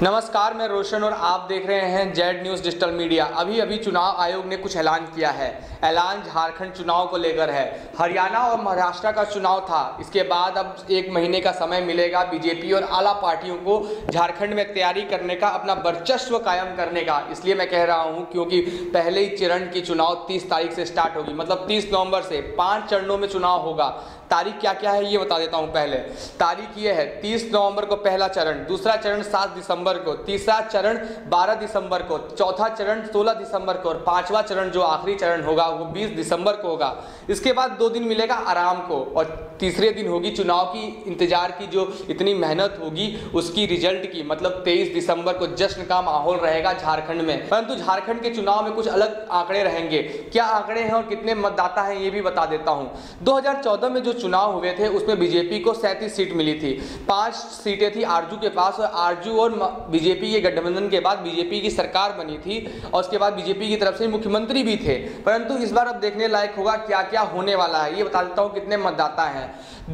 नमस्कार, मैं रोशन और आप देख रहे हैं जेड न्यूज़ डिजिटल मीडिया। अभी चुनाव आयोग ने कुछ ऐलान किया है। ऐलान झारखंड चुनाव को लेकर है। हरियाणा और महाराष्ट्र का चुनाव था, इसके बाद अब 1 महीने का समय मिलेगा बीजेपी और आला पार्टियों को झारखंड में तैयारी करने का, अपना वर्चस्व कायम करने का। इसलिए मैं कह रहा हूं क्योंकि पहले ही चरण की चुनाव 30 तारीख से स्टार्ट होगी, मतलब 30 नवंबर से 5 चरणों में चुनाव होगा। तारीख क्या क्या है ये बता देता हूं। पहले तारीख ये है 30 नवंबर को पहला चरण, दूसरा चरण 7 दिसंबर को, तीसरा चरण 12 दिसंबर को, चौथा चरण 16 दिसंबर को और 5वां चरण जो आखिरी चरण होगा वो 20 दिसंबर को होगा। इसके बाद 2 दिन मिलेगा आराम को और तीसरे दिन होगी चुनाव की इंतजार की, जो इतनी मेहनत होगी उसकी रिजल्ट की, मतलब 23 दिसंबर को जश्न का माहौल रहेगा झारखंड में। परंतु झारखंड के चुनाव में कुछ अलग आंकड़े रहेंगे। क्या आंकड़े हैं और कितने मतदाता हैं ये भी बता देता हूं। 2014 में जो चुनाव हुए थे उसमें बीजेपी को 37 सीट मिली थी। 5 सीटें थी आरजू के पास और आरजू और बीजेपी के गठबंधन के बाद बीजेपी की सरकार बनी थी और उसके बाद बीजेपी की तरफ से मुख्यमंत्री भी थे। परंतु इस बार अब देखने लायक होगा क्या क्या होने वाला है। ये बता देता हूं कितने मतदाता हैं।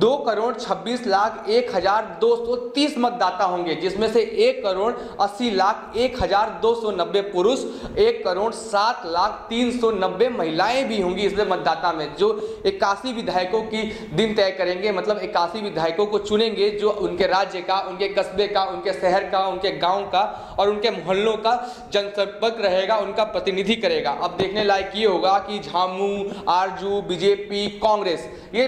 2,26,01,230 मतदाता होंगे, जिसमें से 1,80,01,290 पुरुष, 1,07,03,90 महिलाएं भी होंगी इसमें मतदाता में, जो 81 विधायकों की दिन तय करेंगे। मतलब 81 विधायकों को चुनेंगे जो उनके राज्य का, उनके कस्बे का, उनके शहर का, उनके गांव का और उनके मोहल्लों का जनसंपर्क रहेगा, उनका प्रतिनिधि करेगा। अब देखने लायक ये होगा कि झामू, आरजू, बीजेपी, कांग्रेस, ये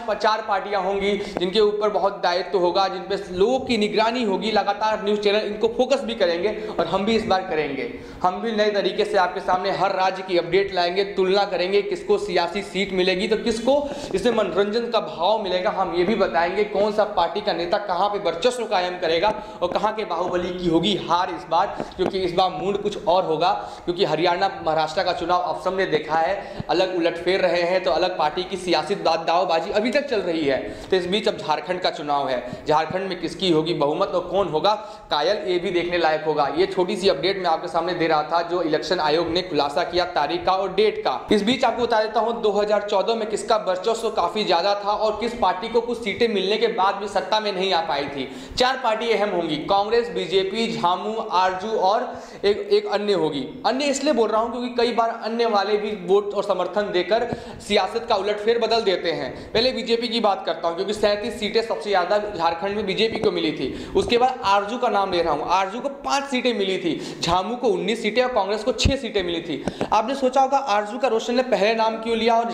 4 पार्टियां होंगी जिनके ऊपर बहुत दायित्व होगा, जिन पे लोगों की निगरानी होगी। लगातार न्यूज़ चैनल इनको फोकस भी करेंगे और हम भी इस बार करेंगे। हम भी नए तरीके से आपके सामने हर राज्य की अपडेट लाएंगे, तुलना करेंगे किसको सियासी सीट मिलेगी तो किसको इसमें मनोरंजन का भाव मिलेगा। हम ये भी बताएंगे कौन सा पार्टी का नेता कहां पे वर्चस्व कायम करेगा और कहां के बाहुबली की होगी हार इस बार, क्योंकि इस बार मूड कुछ और होगा। क्योंकि हरियाणा महाराष्ट्र का चुनाव अब सबने देखा है, अलग उलटफेर रहे हैं तो अलग पार्टी की सियासी दावबाजी अभी तक चल रही है। तो इस बीच अब झारखंड का चुनाव है, झारखंड में किसकी होगी बहुमत और कौन होगा कायल, ये भी देखने लायक होगा। ये छोटी सी अपडेट मैं आपके सामने दे रहा था जो इलेक्शन आयोग ने खुलासा किया तारीख का और डेट का। इस बीच आपको बता देता हूं 2014 में किसका वर्चस्व काफी ज्यादा था और किस पार्टी को कुछ सीटें मिलने के बाद भी सत्ता में नहीं आ पाई थी। 4 पार्टी अहम होंगी, कांग्रेस, बीजेपी, झामू, आरजू और एक अन्य होगी। अन्य इसलिए बोल रहा हूं क्योंकि कई बार अन्य वाले भी वोट और समर्थन देकर सियासत का उलटफेर बदल देते हैं। पहले बीजेपी की बात करता हूं क्योंकि 37 सीटें सबसे ज्यादा झारखंड में बीजेपी को मिली थी। उसके बाद आरजू का नाम ले रहा हूं। आरजू को 5 सीटें मिली थी, झामू को 19 सीटें और कांग्रेस को 6 सीटें मिली थी। आपने सोचा होगा आरजू का रोशन ने पहले नाम क्यों लिया और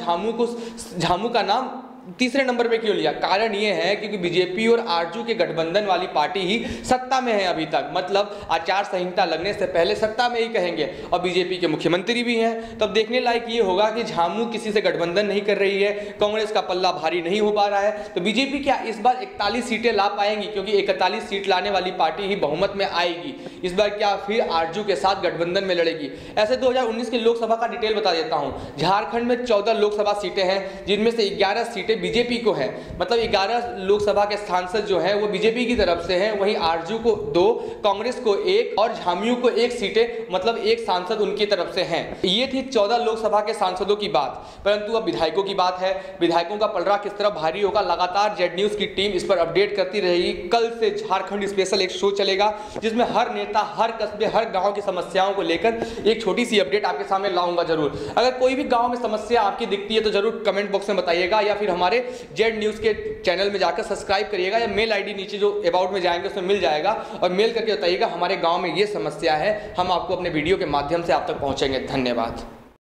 झामू का नाम तीसरे नंबर पे क्यों लिया। कारण ये है क्योंकि बीजेपी और आरजू के गठबंधन वाली पार्टी ही सत्ता में है अभी तक, मतलब आचार संहिता लगने से पहले सत्ता में ही कहेंगे और बीजेपी के मुख्यमंत्री भी हैं। तब देखने लायक ये होगा कि झामू किसी से गठबंधन नहीं कर रही है, कांग्रेस का पल्ला भारी नहीं हो पा रहा है, तो बीजेपी क्या इस बार 41 सीटें ला पाएंगी क्योंकि 41 सीट लाने वाली पार्टी ही बहुमत में आएगी। इस बार क्या फिर आरजू के साथ गठबंधन में लड़ेगी। ऐसे 2019 की लोकसभा का डिटेल बता देता हूं। झारखंड में 14 लोकसभा सीटें हैं, जिनमें से 11 सीटें बीजेपी को है, मतलब 11 लोकसभा के सांसद जो हैं वो बीजेपी की तरफ से हैं। वहीं आरजू को 2, कांग्रेस को 1 और झामू को 1 सीटें, मतलब 1 सांसद उनकी तरफ से हैं। ये थी 14 लोकसभा के सांसदों की बात। परंतु अब विधायकों की बात है। विधायकों का पलड़ा किस तरह भारी होगा, लगातार जेड न्यूज़ की टीम इस पर अपडेट करती रहेगी। कल से झारखंड स्पेशल एक शो चलेगा जिसमें हर नेता, हर कस्बे, हर गांव की समस्याओं को लेकर एक छोटी सी अपडेट आपके सामने लाऊंगा जरूर। अगर कोई भी गांव में समस्या आपकी दिखती है तो जरूर कमेंट बॉक्स में बताइएगा या फिर हमारे जेड न्यूज़ के चैनल में जाकर सब्सक्राइब करिएगा या मेल आईडी नीचे जो अबाउट में जाएंगे उसमें मिल जाएगा और मेल करके बताइएगा हमारे गांव में ये समस्या है। हम आपको अपने वीडियो के माध्यम से आप तक पहुंचेंगे। धन्यवाद।